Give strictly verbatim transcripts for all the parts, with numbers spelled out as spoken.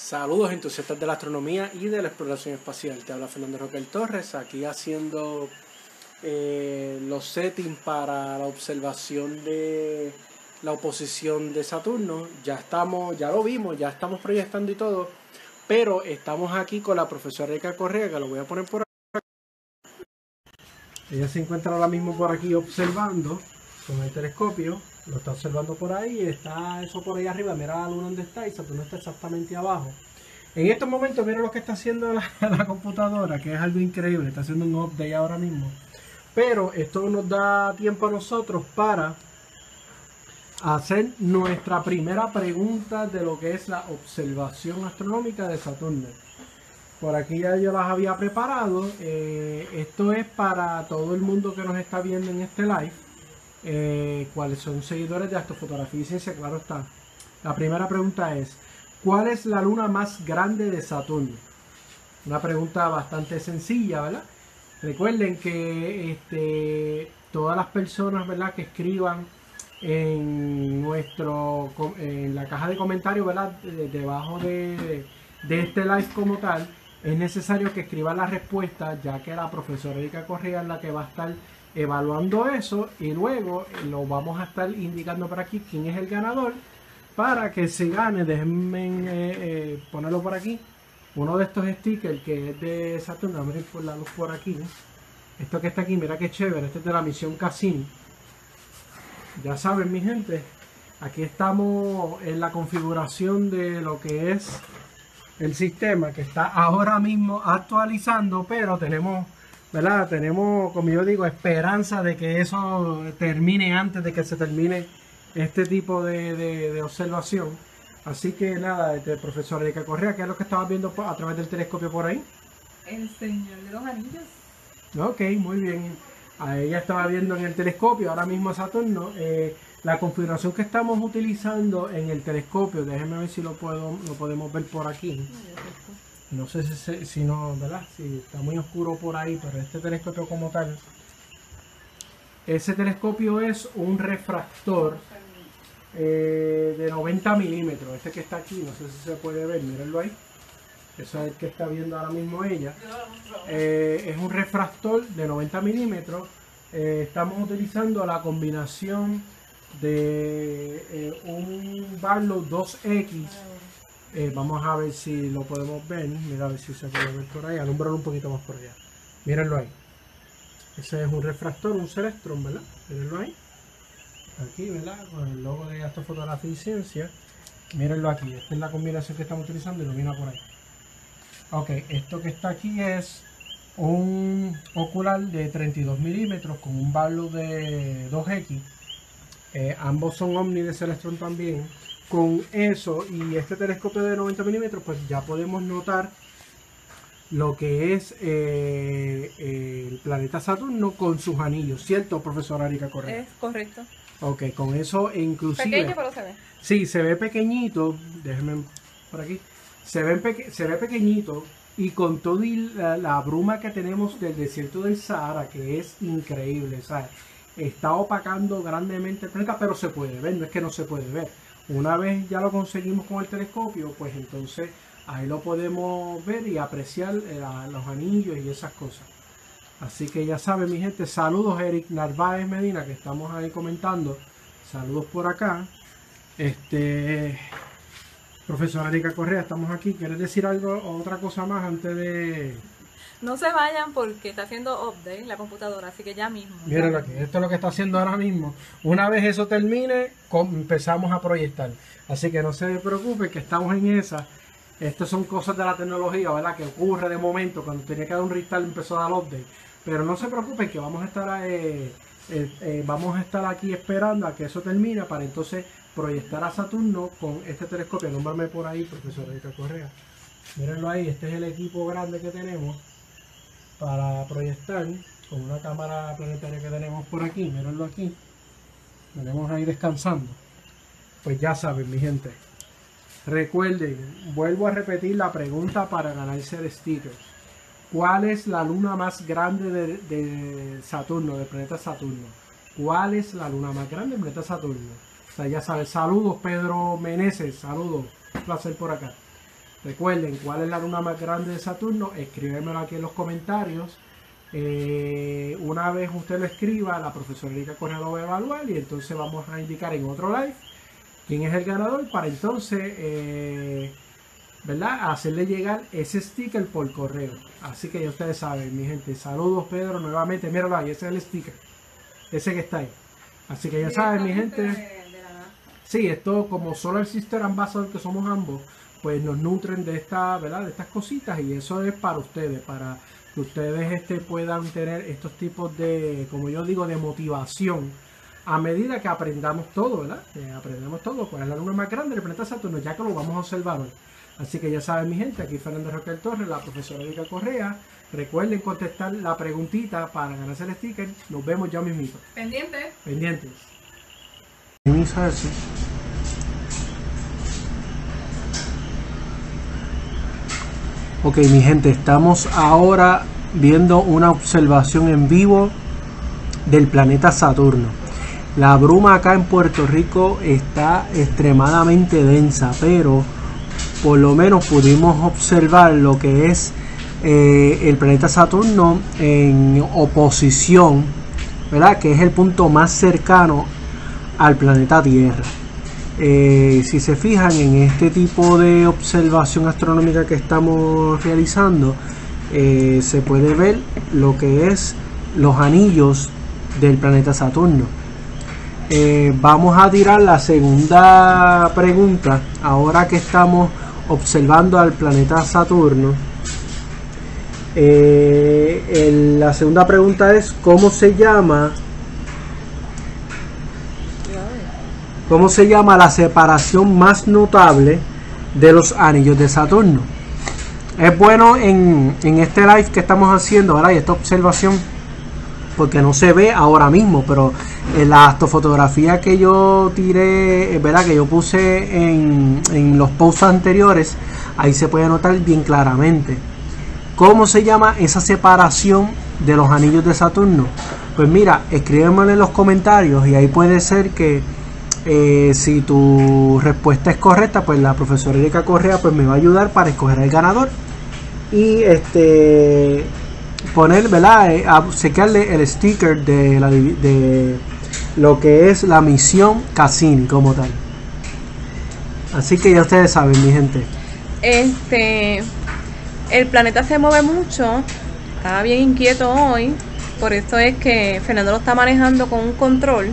Saludos entusiastas de la astronomía y de la exploración espacial. Te habla Fernando Roquel Torres, aquí haciendo eh, los settings para la observación de la oposición de Saturno. Ya estamos, ya lo vimos, ya estamos proyectando y todo, pero estamos aquí con la profesora Erika Correa, que lo voy a poner por aquí. Ella se encuentra ahora mismo por aquí observando con el telescopio. Lo está observando por ahí, está eso por ahí arriba, mira la luna donde está y Saturno está exactamente abajo. En estos momentos mira lo que está haciendo la, la computadora, que es algo increíble, está haciendo un update ahora mismo. Pero esto nos da tiempo a nosotros para hacer nuestra primera pregunta de lo que es la observación astronómica de Saturno. Por aquí ya yo las había preparado, eh, esto es para todo el mundo que nos está viendo en este live. Eh, cuáles son seguidores de astrofotografía y ciencia, claro está. La primera pregunta es: ¿cuál es la luna más grande de Saturno? Una pregunta bastante sencilla, ¿verdad? Recuerden que este, todas las personas, ¿verdad?, que escriban en nuestro en la caja de comentarios, ¿verdad?, de, debajo de, de este live como tal, es necesario que escriban la respuesta, ya que la profesora Erika Correa es la que va a estar evaluando eso y luego lo vamos a estar indicando por aquí quién es el ganador para que se gane. Déjenme eh, eh, ponerlo por aquí, uno de estos stickers que es de Saturno. Miren por la luz por aquí, ¿eh? Esto que está aquí, mira qué chévere, este es de la misión Cassini. Ya saben, mi gente, aquí estamos en la configuración de lo que es el sistema, que está ahora mismo actualizando, pero tenemos, ¿verdad? Tenemos, como yo digo, esperanza de que eso termine antes de que se termine este tipo de, de, de observación. Así que nada, este, profesor Erika Correa, ¿qué es lo que estabas viendo a través del telescopio por ahí? El Señor de los Anillos. Ok, muy bien. A ella estaba viendo en el telescopio, ahora mismo Saturno. Eh, la configuración que estamos utilizando en el telescopio, déjenme ver si lo, puedo, lo podemos ver por aquí. No sé si, si no, ¿verdad? Si está muy oscuro por ahí, pero este telescopio como tal, ese telescopio es un refractor eh, de noventa milímetros. Este que está aquí, no sé si se puede ver, mírenlo ahí. Eso es el que está viendo ahora mismo ella. Eh, es un refractor de noventa milímetros. Eh, estamos utilizando la combinación de eh, un Barlow dos X. Eh, vamos a ver si lo podemos ver. Mira a ver si se puede ver por ahí. Alumbrarlo un poquito más por allá. Mírenlo ahí. Ese es un refractor, un Celestron, ¿verdad? Mírenlo ahí. Aquí, ¿verdad? Con el logo de Astrofotografía y Ciencia. Mírenlo aquí. Esta es la combinación que estamos utilizando. Ilumina por ahí. Ok, esto que está aquí es un ocular de treinta y dos milímetros con un Barlow de dos X. Eh, ambos son Omni de Celestron también. Con eso y este telescopio de noventa milímetros, pues ya podemos notar lo que es eh, eh, el planeta Saturno con sus anillos, ¿cierto, profesora Erika Correa? Es correcto. Ok, con eso inclusive... Pequeño, pero se ve. Sí, se ve pequeñito, déjenme por aquí, se ve, peque, se ve pequeñito y con toda la, la bruma que tenemos del desierto del Sahara, que es increíble, ¿sabes? Está opacando grandemente el planeta, pero se puede ver, no es que no se puede ver. Una vez ya lo conseguimos con el telescopio, pues entonces ahí lo podemos ver y apreciar eh, los anillos y esas cosas. Así que ya saben, mi gente, saludos Eric Narváez Medina, que estamos ahí comentando. Saludos por acá. Este, profesora Erika Correa, estamos aquí. ¿Quieres decir algo o otra cosa más antes de...? No se vayan porque está haciendo update la computadora, así que ya mismo. Mírenlo aquí, esto es lo que está haciendo ahora mismo. Una vez eso termine, empezamos a proyectar. Así que no se preocupen que estamos en esa. Estas son cosas de la tecnología, ¿verdad? Que ocurre de momento. Cuando tenía que dar un restart empezó a dar update. Pero no se preocupen que vamos a estar eh, eh, eh, vamos a estar aquí esperando a que eso termine para entonces proyectar a Saturno con este telescopio. Nómbrame por ahí, profesor Erika Correa. Mírenlo ahí, este es el equipo grande que tenemos para proyectar con una cámara planetaria que tenemos por aquí. Mírenlo aquí, tenemos ahí descansando. Pues ya saben, mi gente, recuerden, vuelvo a repetir la pregunta para ganarse el sticker. ¿Cuál es la luna más grande de, de Saturno, del planeta Saturno? ¿Cuál es la luna más grande del planeta Saturno? O sea, ya sabes, saludos Pedro Meneses, saludos, un placer por acá. Recuerden, ¿cuál es la luna más grande de Saturno? Escríbemelo aquí en los comentarios. Eh, una vez usted lo escriba, la profesora Erika Correa lo va a evaluar y entonces vamos a indicar en otro live quién es el ganador para entonces, eh, ¿verdad?, hacerle llegar ese sticker por correo. Así que ya ustedes saben, mi gente. Saludos, Pedro, nuevamente. Míralo ahí, ese es el sticker. Ese que está ahí. Así que ya saben, mi gente. De, de la NASA. Sí, esto como Solar Sister Ambassador que somos ambos, pues nos nutren de esta, ¿verdad?, de estas cositas, y eso es para ustedes, para que ustedes este, puedan tener estos tipos de, como yo digo, de motivación a medida que aprendamos todo, ¿verdad? Que aprendemos todo, cuál es la luna más grande del planeta Saturno, ya que lo vamos a observar hoy. Así que ya saben, mi gente, aquí Fernando Roquel Torres, la profesora Erika Correa. Recuerden contestar la preguntita para ganarse el sticker. Nos vemos ya mismito. Pendiente. Pendientes. Ok, mi gente, estamos ahora viendo una observación en vivo del planeta Saturno. La bruma acá en Puerto Rico está extremadamente densa, pero por lo menos pudimos observar lo que es eh, el planeta Saturno en oposición, ¿verdad?, que es el punto más cercano al planeta Tierra. Eh, si se fijan en este tipo de observación astronómica que estamos realizando, eh, se puede ver lo que es los anillos del planeta Saturno. Eh, vamos a tirar la segunda pregunta ahora que estamos observando al planeta Saturno. Eh, el, la segunda pregunta es: ¿cómo se llama? ¿Cómo se llama la separación más notable de los anillos de Saturno? Es bueno en, en este live que estamos haciendo, ¿verdad?, y esta observación, porque no se ve ahora mismo, pero en la astrofotografía que yo tiré, ¿verdad?, que yo puse en, en los posts anteriores, ahí se puede notar bien claramente. ¿Cómo se llama esa separación de los anillos de Saturno? Pues mira, escríbemelo en los comentarios y ahí puede ser que eh, si tu respuesta es correcta, pues la profesora Erika Correa pues me va a ayudar para escoger el ganador y este poner, ¿verdad?, eh, a secarle el sticker de, la, de lo que es la misión Cassini como tal. Así que ya ustedes saben, mi gente. Este, el planeta se mueve mucho, estaba bien inquieto hoy, por eso es que Fernando lo está manejando con un control.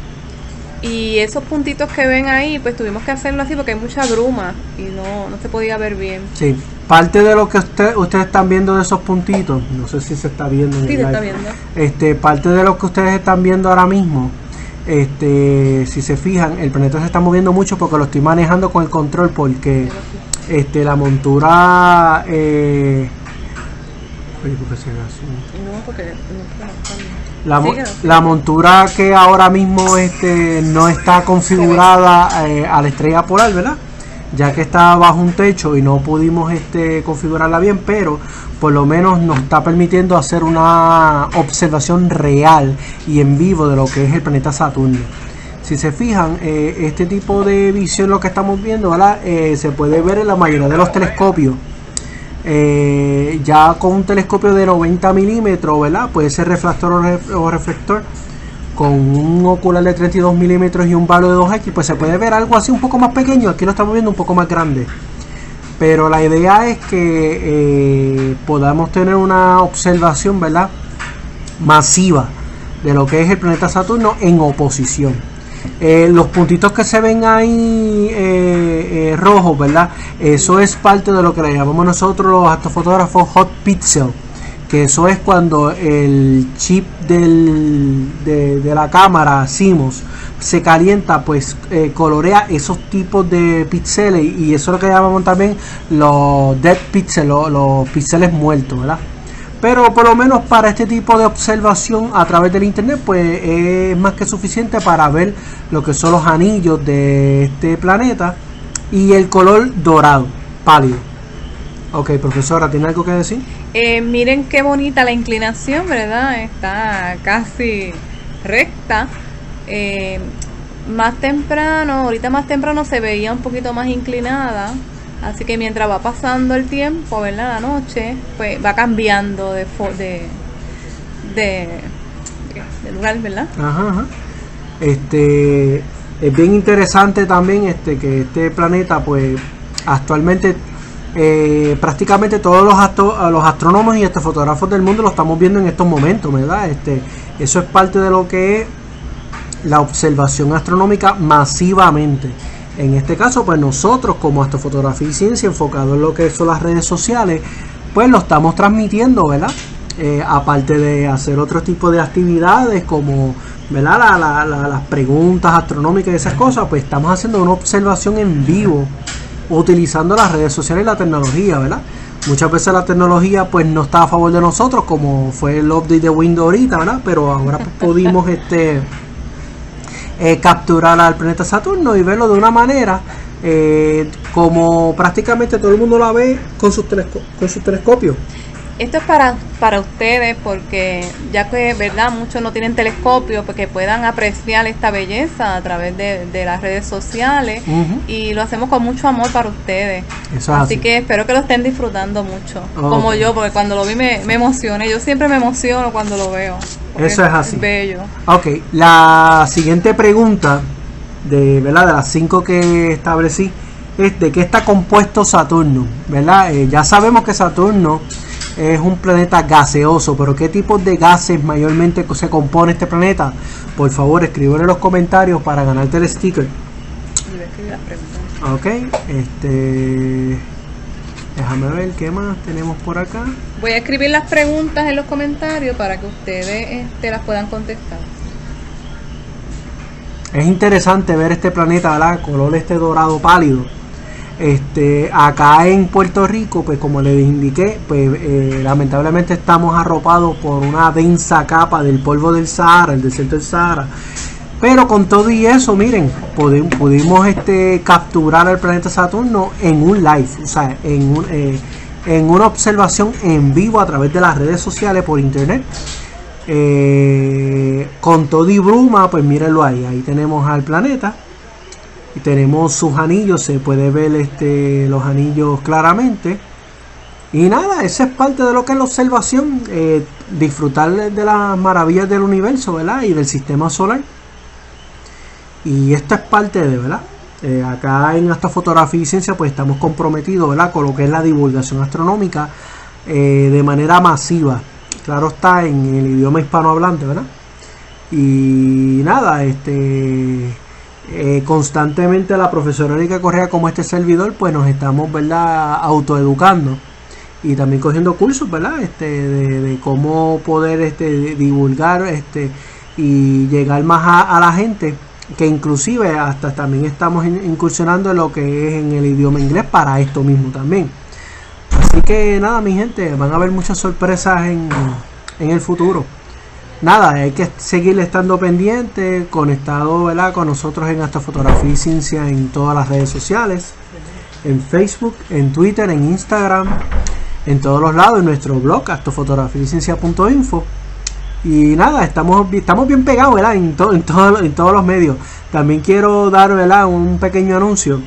Y esos puntitos que ven ahí, pues tuvimos que hacerlo así porque hay mucha bruma y no, no se podía ver bien. Sí, parte de lo que usted, ustedes están viendo de esos puntitos, no sé si se está viendo en Sí, el se live. está viendo. Este, parte de lo que ustedes están viendo ahora mismo, este, si se fijan, el planeta se está moviendo mucho porque lo estoy manejando con el control, porque este, la montura eh, oye, ¿por qué se ve así? No, porque no, La, mo sí, la montura que ahora mismo este, no está configurada eh, a la estrella polar, ¿verdad?, ya que está bajo un techo y no pudimos este, configurarla bien, pero por lo menos nos está permitiendo hacer una observación real y en vivo de lo que es el planeta Saturno. Si se fijan, eh, este tipo de visión, lo que estamos viendo, ¿verdad?, eh, se puede ver en la mayoría de los telescopios. Eh, ya con un telescopio de noventa milímetros, ¿verdad?, puede ser refractor o, ref o reflector, con un ocular de treinta y dos milímetros y un valo de dos equis, pues se puede ver algo así un poco más pequeño. Aquí lo estamos viendo un poco más grande, pero la idea es que eh, podamos tener una observación, ¿verdad?, masiva de lo que es el planeta Saturno en oposición. Eh, los puntitos que se ven ahí eh, eh, rojos, ¿verdad?, eso es parte de lo que le llamamos nosotros los astrofotógrafos hot pixel, que eso es cuando el chip del, de, de la cámara CMOS se calienta, pues eh, colorea esos tipos de píxeles, y eso es lo que llamamos también los dead pixels, los, los píxeles muertos, ¿verdad? Pero por lo menos para este tipo de observación a través del internet, pues es más que suficiente para ver lo que son los anillos de este planeta y el color dorado, pálido. Ok, profesora, ¿tiene algo que decir? Eh, miren qué bonita la inclinación, ¿verdad? Está casi recta. Eh, más temprano, ahorita más temprano se veía un poquito más inclinada. Así que mientras va pasando el tiempo, ¿verdad? La noche, pues va cambiando de de, de, de lugar, ¿verdad? Ajá, ajá. Este, es bien interesante también este que este planeta, pues, actualmente eh, prácticamente todos los, astro, los astrónomos y este, fotógrafos del mundo lo estamos viendo en estos momentos, ¿verdad? Este, eso es parte de lo que es la observación astronómica masivamente. En este caso, pues nosotros como Astrofotografía y Ciencia, enfocado en lo que son las redes sociales, pues lo estamos transmitiendo, ¿verdad? Eh, aparte de hacer otro tipo de actividades como, ¿verdad? La, la, la, las preguntas astronómicas y esas cosas, pues estamos haciendo una observación en vivo utilizando las redes sociales y la tecnología, ¿verdad? Muchas veces la tecnología pues no está a favor de nosotros, como fue el update de Windows ahorita, ¿verdad? Pero ahora pues, pudimos este eh, capturar al planeta Saturno y verlo de una manera eh, como prácticamente todo el mundo la ve con sus, telesco con sus telescopios. Esto es para, para ustedes, porque ya que, ¿verdad?, muchos no tienen telescopio, porque puedan apreciar esta belleza a través de, de las redes sociales. Uh-huh. Y lo hacemos con mucho amor para ustedes. Eso así, así que espero que lo estén disfrutando mucho, oh, como okay. yo, porque cuando lo vi me, me emocioné. Yo siempre me emociono cuando lo veo. Eso es así. Es bello. Ok, la siguiente pregunta, de, ¿verdad?, de las cinco que establecí, es de qué está compuesto Saturno, ¿verdad? Eh, ya sabemos que Saturno es un planeta gaseoso, pero ¿qué tipos de gases mayormente se compone este planeta? Por favor, escríbelo en los comentarios para ganarte el sticker. Ok, este, déjame ver qué más tenemos por acá. Voy a escribir las preguntas en los comentarios para que ustedes este, las puedan contestar. Es interesante ver este planeta, ¿verdad? Color este dorado pálido. Este, acá en Puerto Rico, pues como les indiqué, pues eh, lamentablemente estamos arropados por una densa capa del polvo del Sahara, el desierto del Sahara. Pero con todo y eso, miren, pudimos, pudimos este, capturar al planeta Saturno en un live, o sea, en, un, eh, en una observación en vivo a través de las redes sociales por internet. Eh, con todo y bruma, pues mírenlo ahí, ahí tenemos al planeta. Y tenemos sus anillos, se puede ver este, los anillos claramente. Y nada, esa es parte de lo que es la observación, eh, disfrutar de las maravillas del universo, ¿verdad? Y del sistema solar. Y esto es parte de, ¿verdad? Eh, acá en Astrofotografía y Ciencia pues estamos comprometidos, ¿verdad?, con lo que es la divulgación astronómica eh, de manera masiva. Claro está, en el idioma hispanohablante, ¿verdad? Y nada, este... Eh, constantemente la profesora Erika Correa como este servidor pues nos estamos, ¿verdad?, autoeducando y también cogiendo cursos, ¿verdad?, este, de, de cómo poder este, divulgar este, y llegar más a, a la gente, que inclusive hasta también estamos in, incursionando en lo que es en el idioma inglés para esto mismo también. Así que nada, mi gente, van a haber muchas sorpresas en, en el futuro. Nada, hay que seguir estando pendiente, conectado, ¿verdad?, con nosotros en Astrofotografía y Ciencia en todas las redes sociales, en Facebook, en Twitter, en Instagram, en todos los lados, en nuestro blog astrofotografía y ciencia punto info. Y nada, estamos, estamos bien pegados, ¿verdad?, en, to, en, todo, en todos los medios. También quiero dar, ¿verdad?, un pequeño anuncio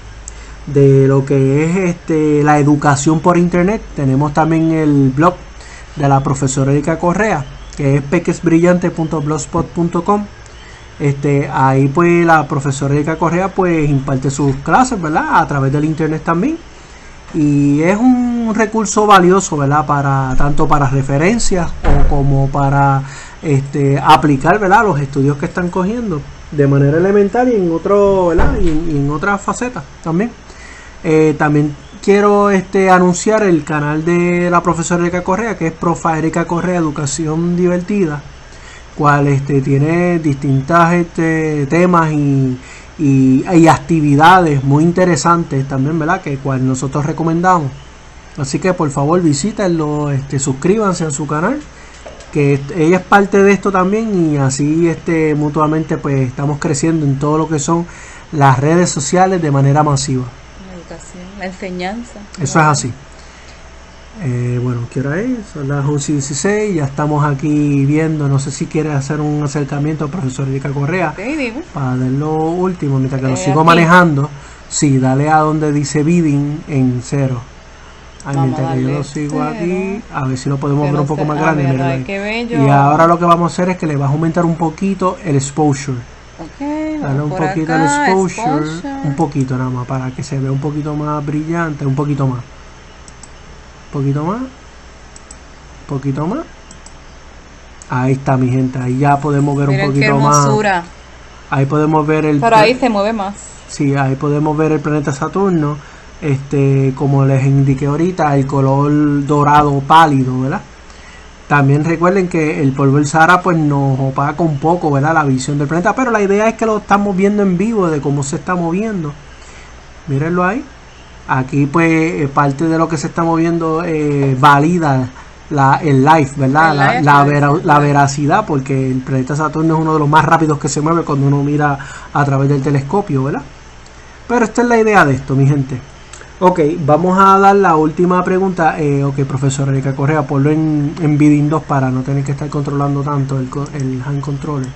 de lo que es este, la educación por internet. Tenemos también el blog de la profesora Erika Correa, que es peques brillante punto blogspot punto com. Este, ahí pues la profesora Erika Correa pues imparte sus clases, ¿verdad?, a través del internet también. Y es un recurso valioso, ¿verdad?, para tanto para referencias o como para este, aplicar, ¿verdad?, los estudios que están cogiendo de manera elemental y en otro, ¿verdad?, y, y en otras facetas también. Eh, también quiero este, anunciar el canal de la profesora Erika Correa, que es Profa Erika Correa Educación Divertida, cual este, tiene distintas este, temas y, y, y actividades muy interesantes también, ¿verdad?, que cual nosotros recomendamos. Así que por favor visítenlo, este, suscríbanse a su canal, que ella es parte de esto también, y así este, mutuamente pues estamos creciendo en todo lo que son las redes sociales de manera masiva. La enseñanza. Eso es así. Eh, bueno, ¿qué hora es? Son las once y dieciséis. Ya estamos aquí viendo. No sé si quiere hacer un acercamiento al profesor Erika Correa, okay, digo, para ver lo último mientras que eh, lo sigo aquí. manejando. Sí, dale a donde dice bidding en cero. Ay, Vamos mientras a que yo darle lo sigo cero. aquí, a ver si lo podemos Que ver no un poco sé- más a grande. ver, Míralo ay, ahí. qué bello. Y ahora lo que vamos a hacer es que le vas a aumentar un poquito el exposure. Ok, Dale vamos un por poquito el acá, exposure, exposure. un poquito nada más, para que se vea un poquito más brillante, un poquito más. Un poquito más. Un poquito más. Ahí está, mi gente, ahí ya podemos ver Miren un qué poquito más. hermosura. Ahí podemos ver el... Pero ahí se mueve más. Sí, ahí podemos ver el planeta Saturno. Este, como les indiqué ahorita, el color dorado pálido, ¿verdad? También recuerden que el polvo del Sahara pues nos opaca un poco, ¿verdad? La visión del planeta, pero la idea es que lo estamos viendo en vivo de cómo se está moviendo. Mírenlo ahí. Aquí pues parte de lo que se está moviendo eh, valida la, el live, ¿verdad? El La, live, la, el vera- live. la veracidad, porque el planeta Saturno es uno de los más rápidos que se mueve cuando uno mira a través del telescopio, ¿verdad? Pero esta es la idea de esto, mi gente. Ok, vamos a dar la última pregunta. Eh, ok, profesor Erika Correa, ponlo en, en bidding dos para no tener que estar controlando tanto el, co- el hand controller.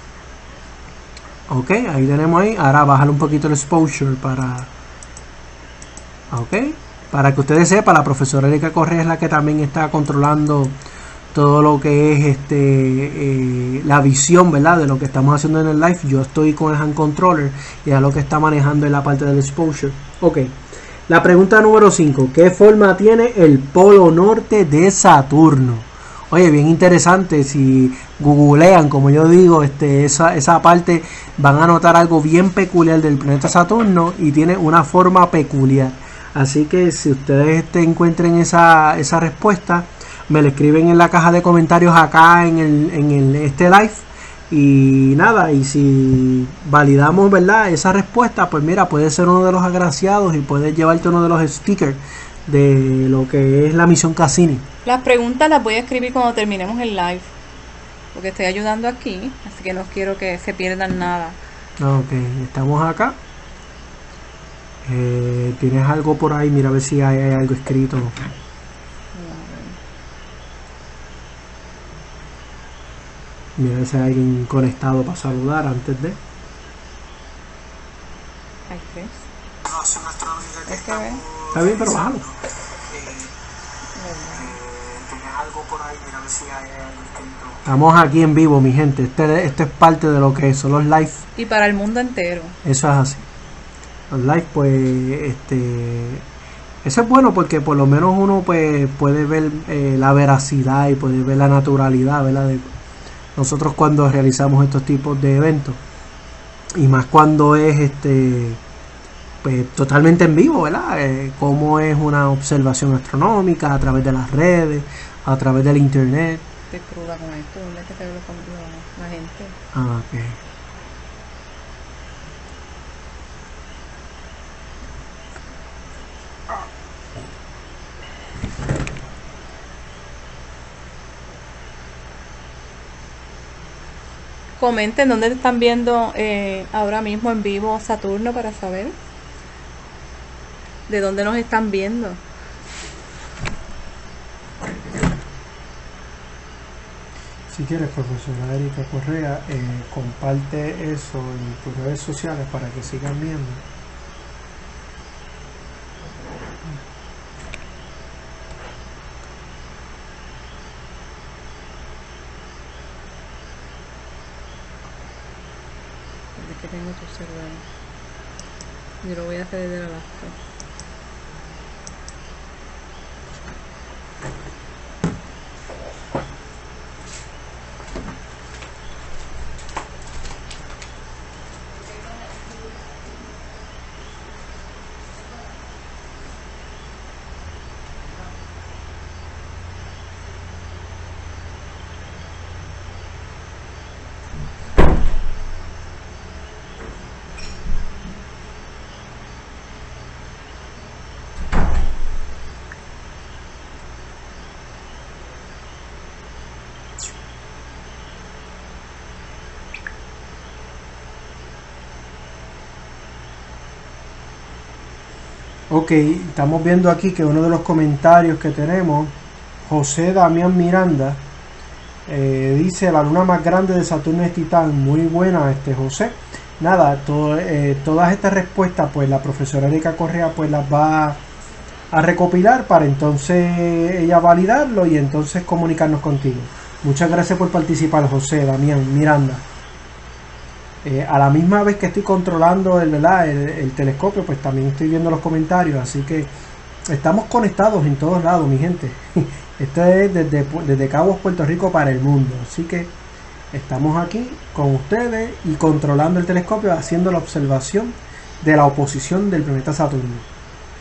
Ok, ahí tenemos ahí. Ahora bajar un poquito el exposure para... Ok, para que ustedes sepan, la profesora Erika Correa es la que también está controlando todo lo que es este eh, la visión, ¿verdad? De lo que estamos haciendo en el live. Yo estoy con el hand controller y a lo que está manejando en la parte del exposure. Ok. La pregunta número cinco. ¿Qué forma tiene el polo norte de Saturno? Oye, bien interesante. Si googlean, como yo digo, este, esa, esa parte, van a notar algo bien peculiar del planeta Saturno y tiene una forma peculiar. Así que si ustedes este, encuentren esa, esa respuesta, me la escriben en la caja de comentarios acá en, el, en el, este live. Y nada, y si validamos, ¿verdad?, esa respuesta, pues mira, puede ser uno de los agraciados y puedes llevarte uno de los stickers de lo que es la misión Cassini. Las preguntas las voy a escribir cuando terminemos el live. Porque estoy ayudando aquí, así que no quiero que se pierdan nada. Ok, estamos acá. Eh, ¿Tienes algo por ahí? Mira a ver si hay, hay algo escrito. Mira si hay alguien conectado para saludar antes de... Hay tres. Es que ve. Está bien, pero bájalo. Estamos aquí en vivo, mi gente. Este, este es parte de lo que son los live. Y para el mundo entero. Eso es así. Los live, pues, este... Eso es bueno porque por lo menos uno pues puede ver eh, la veracidad y puede ver la naturalidad, ¿verdad? De nosotros cuando realizamos estos tipos de eventos. Y más cuando es este pues totalmente en vivo, ¿verdad? Eh, cómo es una observación astronómica a través de las redes, a través del internet. Estoy cruda con esto, ¿dónde es que te lo compró la gente? Ah, ok. Comenten dónde están viendo eh, ahora mismo en vivo Saturno para saber de dónde nos están viendo. Si quieres, profesora Erika Correa, eh, comparte eso en tus redes sociales para que sigan viendo. Es que tengo tu celular. Yo lo voy a hacer desde la laptop. Ok, estamos viendo aquí que uno de los comentarios que tenemos, José Damián Miranda, eh, dice: la luna más grande de Saturno es Titán. Muy buena, este José. nada, todo, eh, todas estas respuestas pues la profesora Erika Correa pues las va a recopilar para entonces ella validarlo y entonces comunicarnos contigo. Muchas gracias por participar, José, Damián, Miranda. Eh, a la misma vez que estoy controlando el, ¿verdad? El, el telescopio, pues también estoy viendo los comentarios, así que estamos conectados en todos lados, mi gente. Esto es desde, desde Caguas, Puerto Rico para el mundo, así que estamos aquí con ustedes y controlando el telescopio, haciendo la observación de la oposición del planeta Saturno.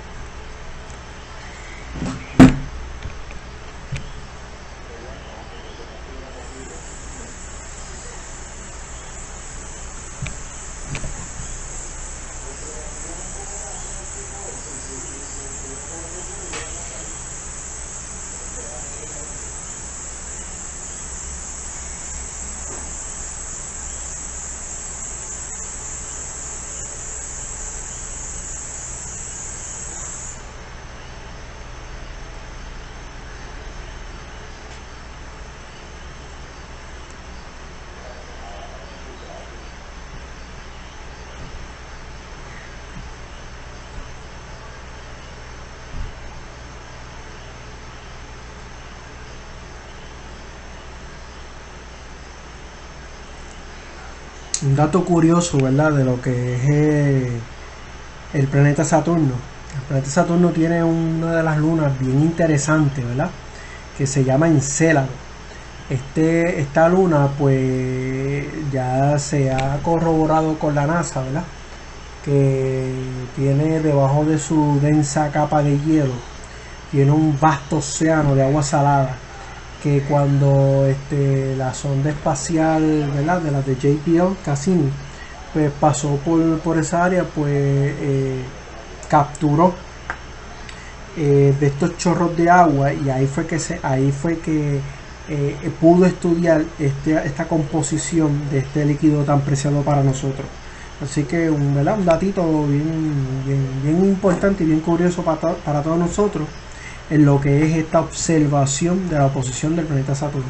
Un dato curioso, ¿verdad?, de lo que es eh, el planeta Saturno. El planeta Saturno tiene una de las lunas bien interesante, ¿verdad?, que se llama Encélado. Este, esta luna, pues, ya se ha corroborado con la NASA, ¿verdad?, que tiene debajo de su densa capa de hielo, tiene un vasto océano de agua salada, que cuando este, la sonda espacial, ¿verdad?, de la de J P L Cassini, pues pasó por, por esa área, pues eh, capturó eh, de estos chorros de agua, y ahí fue que se, ahí fue que eh, pudo estudiar este, esta composición de este líquido tan preciado para nosotros. Así que un, ¿verdad?, un datito bien, bien, bien importante y bien curioso para, to para todos nosotros en lo que es esta observación de la oposición del planeta Saturno.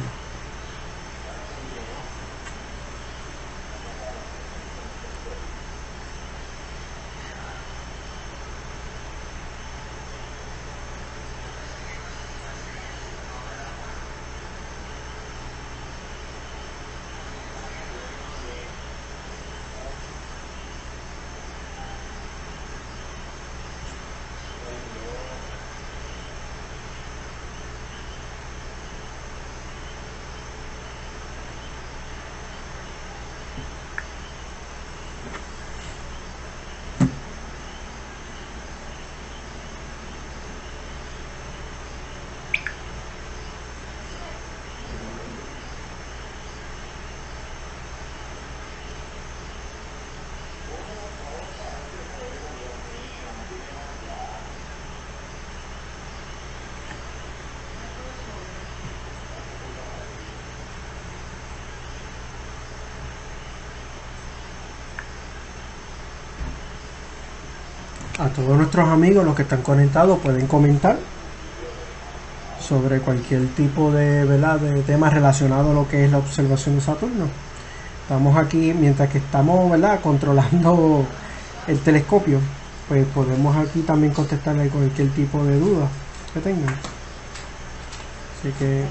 A todos nuestros amigos, los que están conectados, pueden comentar sobre cualquier tipo de, ¿verdad?, de tema relacionado a lo que es la observación de Saturno. Estamos aquí, mientras que estamos, ¿verdad?, controlando el telescopio, pues podemos aquí también contestarle cualquier tipo de duda que tengan. Así que...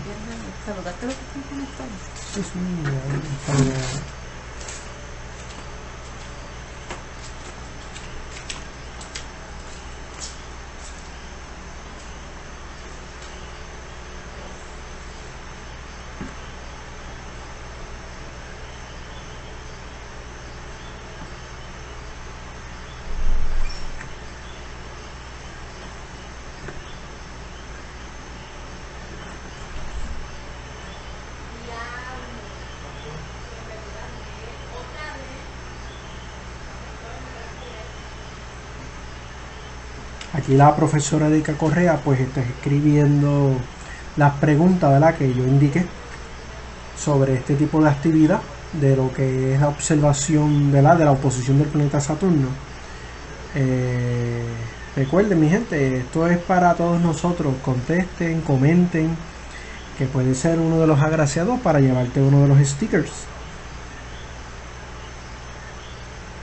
Sí, sí, ya, aquí la profesora Erika Correa pues está escribiendo las preguntas, ¿verdad?, que yo indiqué sobre este tipo de actividad de lo que es la observación, ¿verdad?, de la oposición del planeta Saturno. Eh, recuerden, mi gente, esto es para todos nosotros. Contesten, comenten, que puede ser uno de los agraciados para llevarte uno de los stickers.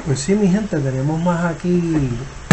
Pues sí, mi gente, tenemos más aquí,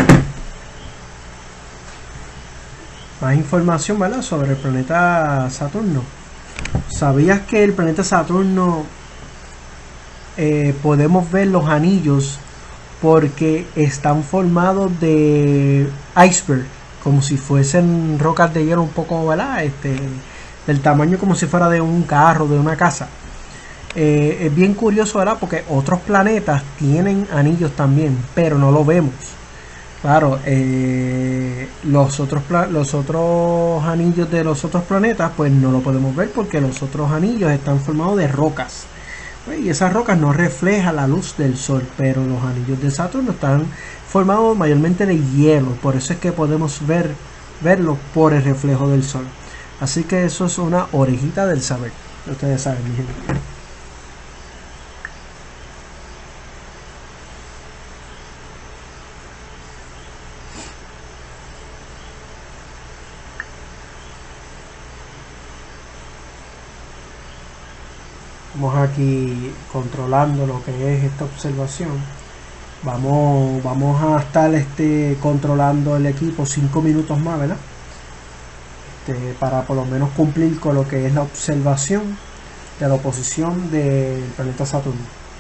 más información, ¿verdad?, sobre el planeta Saturno. ¿Sabías que el planeta Saturno eh, podemos ver los anillos porque están formados de iceberg, como si fuesen rocas de hielo un poco, ¿verdad?, este, del tamaño como si fuera de un carro, de una casa? Eh, es bien curioso, ¿verdad?, porque otros planetas tienen anillos también, pero no lo vemos. Claro, eh, los otros los otros anillos de los otros planetas pues no lo podemos ver porque los otros anillos están formados de rocas, y esas rocas no reflejan la luz del sol, pero los anillos de Saturno están formados mayormente de hielo, por eso es que podemos ver verlos por el reflejo del sol. Así que eso es una orejita del saber, ustedes saben, mi gente. Vamos aquí controlando lo que es esta observación. Vamos, vamos a estar este, controlando el equipo cinco minutos más, ¿verdad? Este, para por lo menos cumplir con lo que es la observación de la oposición del planeta Saturno.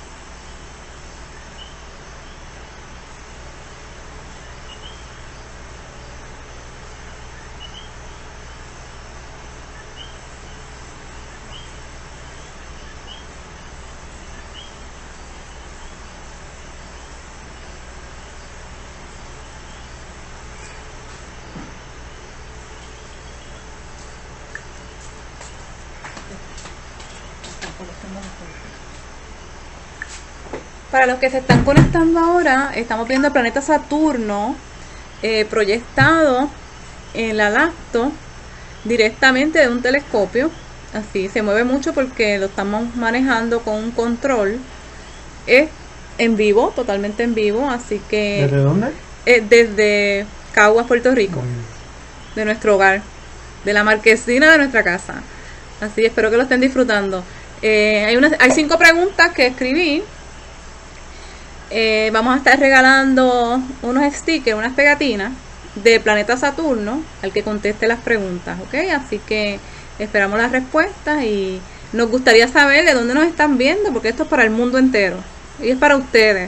Para los que se están conectando ahora, estamos viendo el planeta Saturno eh, proyectado en la lacto directamente de un telescopio. Así se mueve mucho porque lo estamos manejando con un control. Es en vivo, totalmente en vivo, así que... ¿Desde dónde? Eh, desde Caguas, Puerto Rico, de nuestro hogar, de la marquesina de nuestra casa. Así espero que lo estén disfrutando. Eh, hay, unas, hay cinco preguntas que escribí. Eh, vamos a estar regalando unos stickers, unas pegatinas de planeta Saturno al que conteste las preguntas, ¿ok? Así que esperamos las respuestas y nos gustaría saber de dónde nos están viendo, porque esto es para el mundo entero y es para ustedes.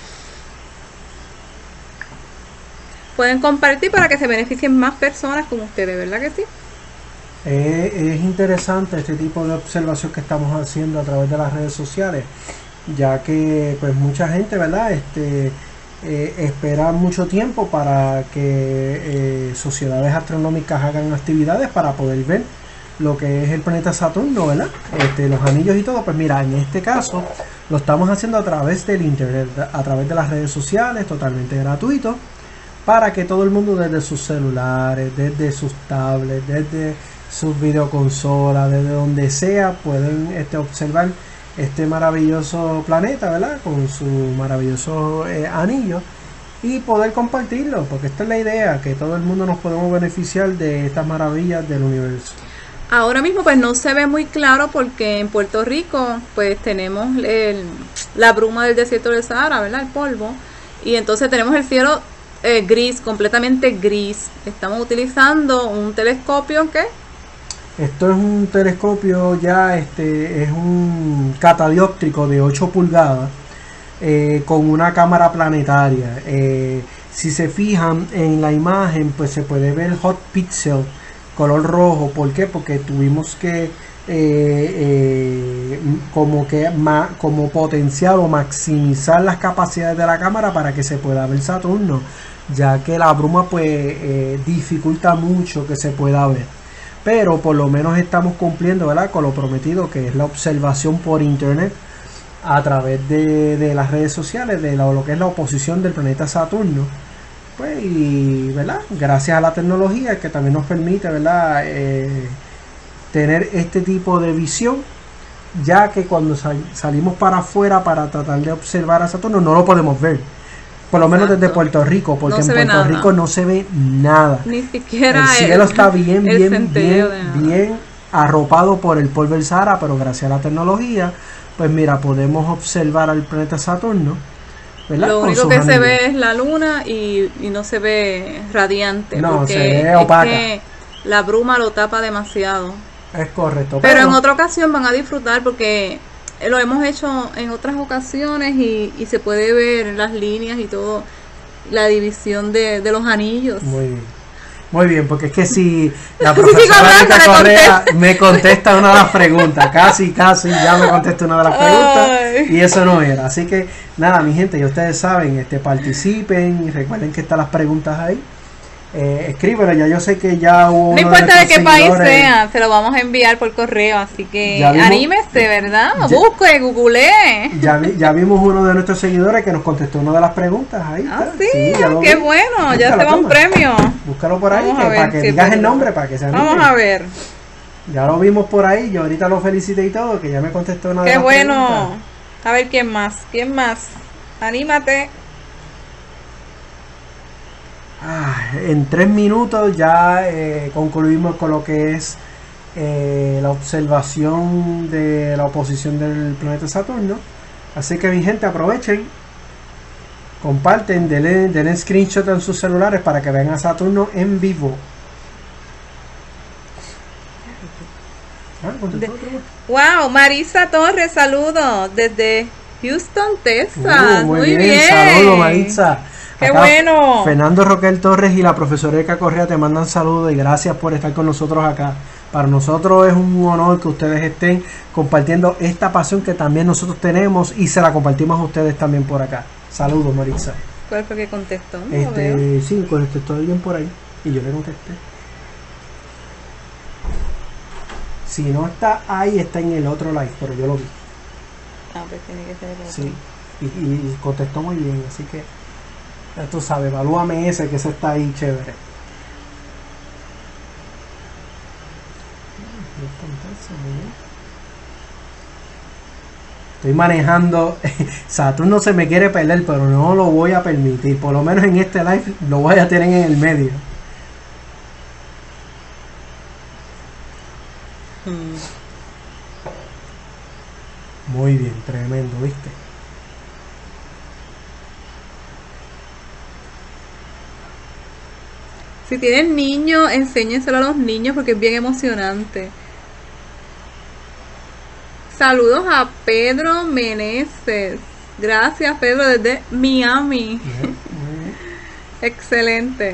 Pueden compartir para que se beneficien más personas como ustedes, ¿verdad que sí? Eh, es interesante este tipo de observación que estamos haciendo a través de las redes sociales, ya que pues mucha gente, ¿verdad?, este eh, espera mucho tiempo para que eh, sociedades astronómicas hagan actividades para poder ver lo que es el planeta Saturno, ¿verdad?, este, los anillos y todo. Pues mira, en este caso lo estamos haciendo a través del internet, a través de las redes sociales, totalmente gratuito, para que todo el mundo desde sus celulares, desde sus tablets, desde sus videoconsolas, desde donde sea, pueden este, observar este maravilloso planeta, ¿verdad?, con su maravilloso eh, anillo, y poder compartirlo, porque esta es la idea, que todo el mundo nos podemos beneficiar de estas maravillas del universo. Ahora mismo pues no se ve muy claro porque en Puerto Rico pues tenemos el, la bruma del desierto del Sahara, ¿verdad?, el polvo, y entonces tenemos el cielo eh, gris, completamente gris. Estamos utilizando un telescopio que Esto es un telescopio ya, este es un catadióptrico de ocho pulgadas eh, con una cámara planetaria. Eh, si se fijan en la imagen, pues se puede ver hot pixel color rojo. ¿Por qué? Porque tuvimos que eh, eh, como que ma, como potenciar o maximizar las capacidades de la cámara para que se pueda ver Saturno, ya que la bruma pues eh, dificulta mucho que se pueda ver. Pero por lo menos estamos cumpliendo, ¿verdad?, con lo prometido, que es la observación por internet a través de, de las redes sociales de lo, lo que es la oposición del planeta Saturno. Pues y, ¿verdad?, gracias a la tecnología que también nos permite, ¿verdad?, eh, tener este tipo de visión, ya que cuando sal, salimos para afuera para tratar de observar a Saturno no lo podemos ver. Por lo menos desde Puerto Rico, porque no en Puerto nada. Rico no se ve nada. Ni siquiera el cielo el, está bien, el bien, bien, bien arropado por el polvo del Sahara, pero gracias a la tecnología, pues mira, podemos observar al planeta Saturno, ¿verdad? Lo Con único sus que se anillos. ve es la luna y, y no se ve radiante. No, porque se ve es opaca. que la bruma lo tapa demasiado. Es correcto. Pero, Pero, en otra ocasión van a disfrutar porque lo hemos hecho en otras ocasiones y, y se puede ver las líneas y todo, la división de, de los anillos. muy bien. Muy bien, porque es que si la Sigo profesora hablando, Erika le Correa contesto. me contesta una de las preguntas, casi, casi ya me contesta una de las preguntas Ay. y eso no era. Así que nada, mi gente, ya ustedes saben, este participen y recuerden que están las preguntas ahí. Eh, escríbelo, ya yo sé que ya hubo. No importa de qué país sea, se lo vamos a enviar por correo, así que Ya vimos- anímese, ¿verdad? Ya- Busque, googlee. Ya, vi- ya vimos uno de nuestros seguidores que nos contestó una de las preguntas. Ahí Ah, está. sí, ya lo qué vi. bueno, ya Búscalo, se va un toma. premio. Búscalo por ahí, Vamos que a ver para que si digas es el verdad. nombre, para que se anime. Vamos a ver. Ya lo vimos por ahí, yo ahorita lo felicité y todo, que ya me contestó una de Qué las bueno. preguntas. A ver quién más, quién más. Anímate. Ah, en tres minutos ya eh, concluimos con lo que es eh, la observación de la oposición del planeta Saturno. Así que mi gente, aprovechen, comparten, denle, denle screenshot en sus celulares para que vean a Saturno en vivo. Ah, ¿contestó otro más? Wow, Marisa Torres, saludos desde Houston, Texas. Uh, muy, bien. Saludos, Maritza. Qué Acá bueno. Fernando Roquel Torres y la profesora Erika Correa te mandan saludos y gracias por estar con nosotros acá. Para nosotros es un honor que ustedes estén compartiendo esta pasión que también nosotros tenemos y se la compartimos a ustedes también por acá. Saludos, Maritza. ¿Cuál fue que contestó? No lo veo. Este, sí, contestó alguien por ahí y yo le contesté. Si no está ahí, está en el otro live, pero yo lo vi. Ah, pues tiene que ser el otro. Sí, y, y contestó muy bien, así que ya tú sabes, evalúame ese, que ese está ahí chévere. Estoy manejando, Saturno se me quiere perder, pero no lo voy a permitir, por lo menos en este live lo voy a tener en el medio. Mm. Muy bien, tremendo, ¿viste? Si tienen niños, enséñenselo a los niños porque es bien emocionante. Saludos a Pedro Meneses. Gracias, Pedro, desde Miami. Bien, muy bien. Excelente.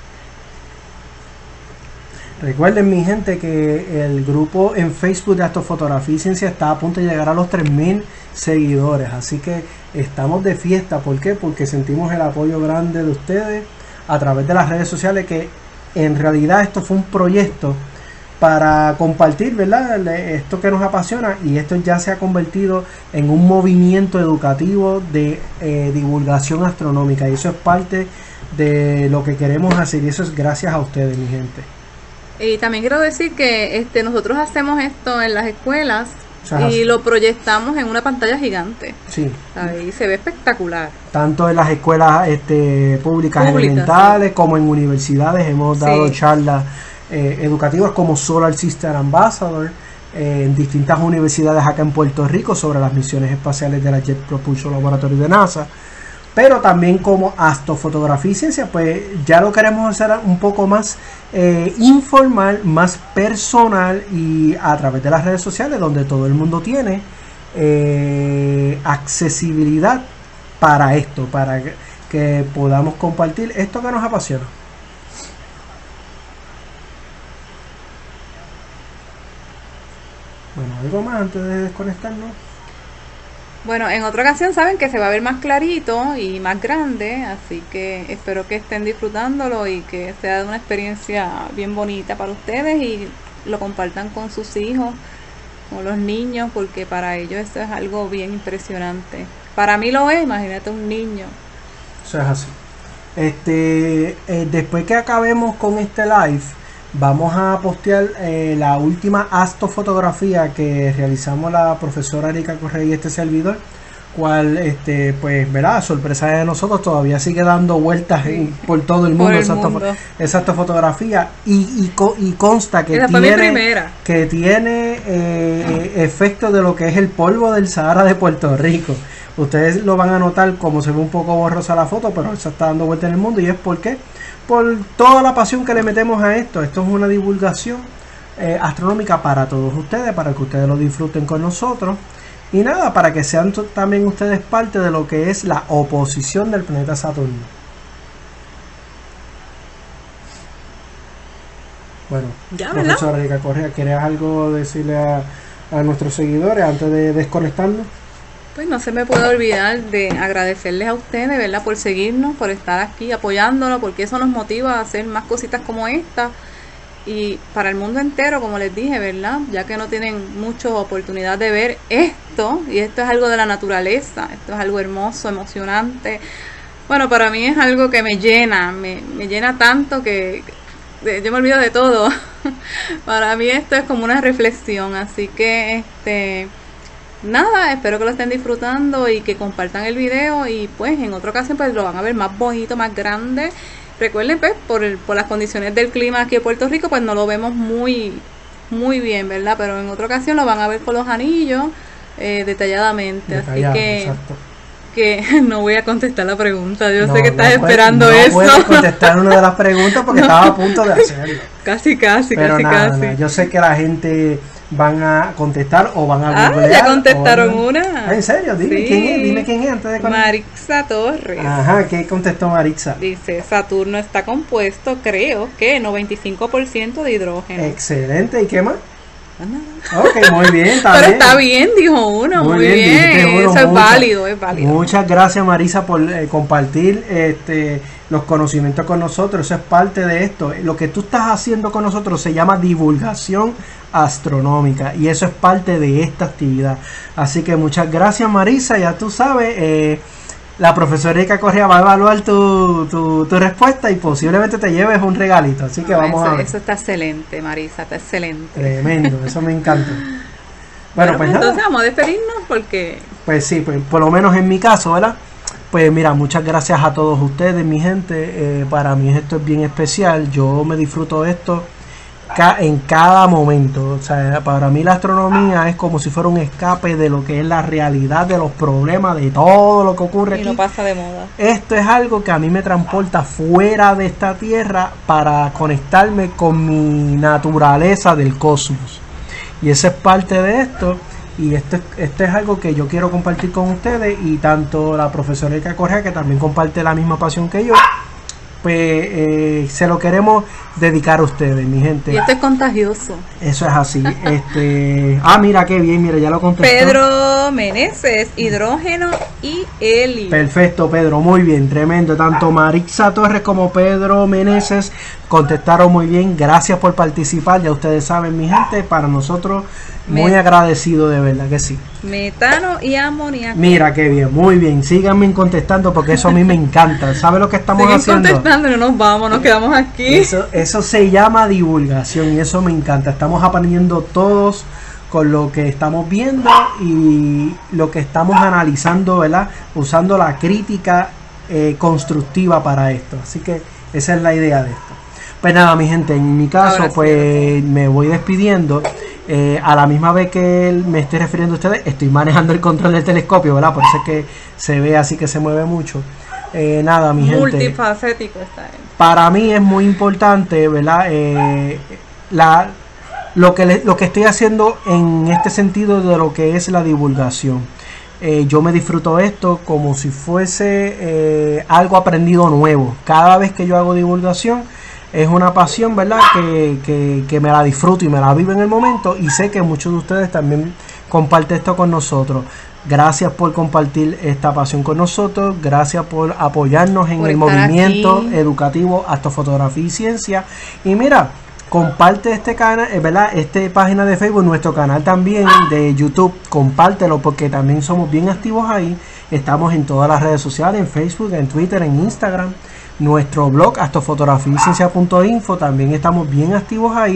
Recuerden, mi gente, que el grupo en Facebook de Astrofotografía y Ciencia está a punto de llegar a los tres mil seguidores. Así que estamos de fiesta. ¿Por qué? Porque sentimos el apoyo grande de ustedes a través de las redes sociales, que en realidad esto fue un proyecto para compartir, ¿verdad?, esto que nos apasiona, y esto ya se ha convertido en un movimiento educativo de eh, divulgación astronómica, y eso es parte de lo que queremos hacer, y eso es gracias a ustedes, mi gente. Y también quiero decir que este nosotros hacemos esto en las escuelas O sea, y lo proyectamos en una pantalla gigante. Sí, Ahí se ve espectacular. tanto en las escuelas este, públicas Públicas, elementales, sí, como en universidades hemos dado Sí. charlas eh, educativas como Solar Sister Ambassador eh, en distintas universidades acá en Puerto Rico sobre las misiones espaciales de la Jet Propulsion Laboratory de NASA, pero también como Astrofotografía y Ciencia, pues ya lo queremos hacer un poco más eh, informal, más personal, y a través de las redes sociales, donde todo el mundo tiene eh, accesibilidad para esto, para que, que podamos compartir esto que nos apasiona. Bueno, algo más antes de desconectarnos. Bueno, en otra ocasión saben que se va a ver más clarito y más grande, así que espero que estén disfrutándolo y que sea una experiencia bien bonita para ustedes y lo compartan con sus hijos, con los niños, porque para ellos esto es algo bien impresionante. Para mí lo es, imagínate un niño. Eso es así. Este, eh, después que acabemos con este live, vamos a postear eh, la última astrofotografía que realizamos la profesora Erika Correa y este servidor cual, este, pues, ¿verdad? Sorpresa de nosotros, todavía sigue dando vueltas en, por todo el mundo, Por el esa, mundo. esa fotografía, y, y, co- y consta que Esa fue mi tiene, primera. que tiene eh, efecto de lo que es el polvo del Sahara de Puerto Rico. Ustedes lo van a notar como se ve un poco borrosa la foto, pero eso está dando vuelta en el mundo, y es porque por toda la pasión que le metemos a esto. Esto es una divulgación eh, astronómica para todos ustedes, para que ustedes lo disfruten con nosotros. Y nada, para que sean también ustedes parte de lo que es la oposición del planeta Saturno. Bueno, Ya, ¿verdad? profesora Erika Correa, ¿quieres algo decirle a, a nuestros seguidores antes de desconectarnos? Pues no se me puede olvidar de agradecerles a ustedes, ¿verdad? Por seguirnos, por estar aquí apoyándonos, porque eso nos motiva a hacer más cositas como esta. Y para el mundo entero, como les dije, ¿verdad? Ya que no tienen mucha oportunidad de ver esto, y esto es algo de la naturaleza, esto es algo hermoso, emocionante. Bueno, para mí es algo que me llena, me, me llena tanto que de- yo me olvido de todo. Para mí esto es como una reflexión, así que este nada, espero que lo estén disfrutando y que compartan el video, y pues en otra ocasión pues lo van a ver más bonito, más grande. Recuerden, pues, por, el- por las condiciones del clima aquí en Puerto Rico, pues no lo vemos muy, muy bien, ¿verdad? Pero en otra ocasión lo van a ver con los anillos eh, detalladamente. Detallado, Así que, exacto. que no voy a contestar la pregunta. Yo No, sé que estás no puede- esperando no eso. puedes contestar una de las preguntas porque estaba a punto de hacerlo. Casi, casi, Pero casi, nada, casi. nada, yo sé que la gente van a contestar o van a Ah, googlear, ya o contestaron van a- una. Ah, ¿en serio? Dime Sí. quién es, dime quién es antes de con- Marixa Torres. Ajá, ¿qué contestó Maritza? Dice, Saturno está compuesto, creo que noventa y cinco por ciento de hidrógeno. Excelente, ¿y qué más? Ah, nada. Ok, muy bien, está Pero bien. está bien, dijo uno, muy, bien. dijiste uno, Eso es muchas- válido, es válido. Muchas gracias, Marisa, por eh, compartir este los conocimientos con nosotros. Eso es parte de esto. Lo que tú estás haciendo con nosotros se llama divulgación astronómica, y eso es parte de esta actividad. Así que muchas gracias, Marisa. Ya tú sabes, eh, la profesora Erika Correa va a evaluar tu, tu, tu respuesta y posiblemente te lleves un regalito. Así que Ah, vamos eso, a ver. eso está excelente, Marisa, está excelente. Tremendo, eso me encanta. Bueno, Bueno, pues entonces nada. vamos a despedirnos porque Pues sí, pues por lo menos en mi caso, ¿verdad? Pues mira, muchas gracias a todos ustedes, mi gente. Eh, para mí esto es bien especial. Yo me disfruto de esto ca- en cada momento. O sea, para mí la astronomía es como si fuera un escape de lo que es la realidad, de los problemas, de todo lo que ocurre y aquí. no pasa de moda. Esto es algo que a mí me transporta fuera de esta tierra para conectarme con mi naturaleza del cosmos. Y esa es parte de esto. Y esto, es- esto es algo que yo quiero compartir con ustedes. Y tanto la profesora Erika Correa, que también comparte la misma pasión que yo, pues eh, se lo queremos dedicar a ustedes, mi gente. Y esto es contagioso. Eso es así. este Ah, mira qué bien, mira, ya lo contestó. Pedro Meneses, hidrógeno y helio. Perfecto, Pedro, muy bien, tremendo. Tanto Marixa Torres como Pedro Meneses contestaron muy bien. Gracias por participar. Ya ustedes saben, mi gente, para nosotros muy Me- agradecido, de verdad que sí. Metano y amoníaco. Mira qué bien, muy bien. Síganme contestando porque eso a mí me encanta. ¿Sabe lo que estamos Siguen haciendo? contestando y no nos vamos, nos quedamos aquí. Eso, eso se llama divulgación y eso me encanta. Estamos aprendiendo todos con lo que estamos viendo y lo que estamos analizando, ¿verdad? Usando la crítica eh, constructiva para esto. Así que esa es la idea de esto. Pues nada, mi gente, en mi caso, Ahora sí, pues me voy despidiendo. Eh, a la misma vez que me estoy refiriendo a ustedes, estoy manejando el control del telescopio, ¿verdad? Por eso es que se ve así que se mueve mucho. Eh, nada, mi gente. Multifacético está él. Para mí es muy importante, ¿verdad? Eh, la, lo, que le- lo que estoy haciendo en este sentido de lo que es la divulgación. Eh, yo me disfruto esto como si fuese eh, algo aprendido nuevo. Cada vez que yo hago divulgación es una pasión, ¿verdad? Que, que, que me la disfruto y me la vivo en el momento, y sé que muchos de ustedes también comparten esto con nosotros. Gracias por compartir esta pasión con nosotros, gracias por apoyarnos en Por el estar movimiento aquí. educativo Astrofotografía y Ciencia. Y mira, comparte este canal, eh, ¿verdad? Este página de Facebook, nuestro canal también de YouTube, compártelo porque también somos bien activos ahí. Estamos en todas las redes sociales, en Facebook, en Twitter, en Instagram. Nuestro blog astrofotografía y ciencia punto info también estamos bien activos ahí.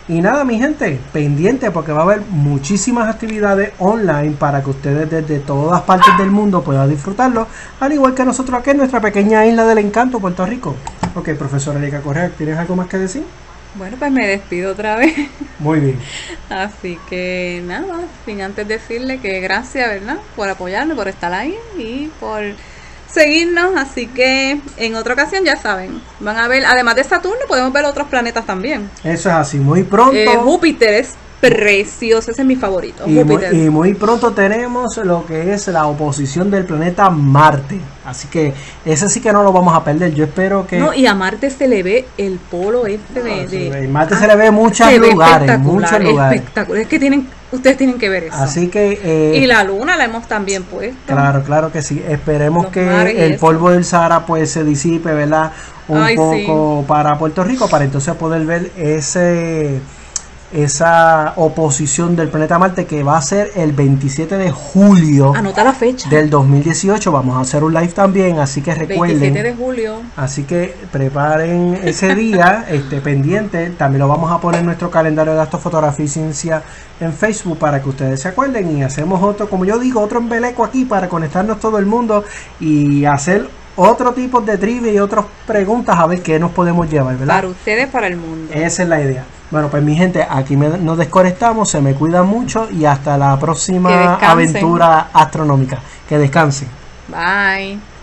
Y nada, mi gente, pendiente porque va a haber muchísimas actividades online para que ustedes desde todas partes del mundo puedan disfrutarlo, al igual que nosotros aquí en nuestra pequeña isla del encanto, Puerto Rico. Ok, profesora Erika Correa, ¿tienes algo más que decir? Bueno, pues me despido otra vez. Muy bien. Así que nada, sin antes decirle que gracias, ¿verdad? Por apoyarnos, por estar ahí y por seguirnos. Así que en otra ocasión ya saben, van a ver, además de Saturno, podemos ver otros planetas también. Eso es así, muy pronto. Eh, Júpiter es precioso, ese es mi favorito. Y muy, y muy pronto tenemos lo que es la oposición del planeta Marte. Así que ese sí que no lo vamos a perder. Yo espero que... No, y a Marte se le ve el polo este de... No, de el Marte ah, se le ve en muchos lugares, muchos lugares. Espectacular, es que tienen, ustedes tienen que ver eso. Así que... Eh, y la luna la hemos también puesto. Claro, claro que sí. Esperemos Los que el eso. polvo del Sahara pues se disipe, ¿verdad? Un Ay, poco sí. para Puerto Rico, para entonces poder ver ese... esa oposición del planeta Marte, que va a ser el veintisiete de julio. Anota la fecha. Del dos mil dieciocho. Vamos a hacer un live también, así que recuerden. veintisiete de julio. Así que preparen ese día, este pendiente. También lo vamos a poner en nuestro calendario de astrofotografía y ciencia en Facebook para que ustedes se acuerden, y hacemos otro, como yo digo, otro embeleco aquí para conectarnos todo el mundo y hacer otro tipo de trivia y otras preguntas a ver qué nos podemos llevar, ¿verdad? Para ustedes, para el mundo. Esa es la idea. Bueno, pues mi gente, aquí me, nos desconectamos, se me cuidan mucho y hasta la próxima aventura astronómica. Que descansen. Bye.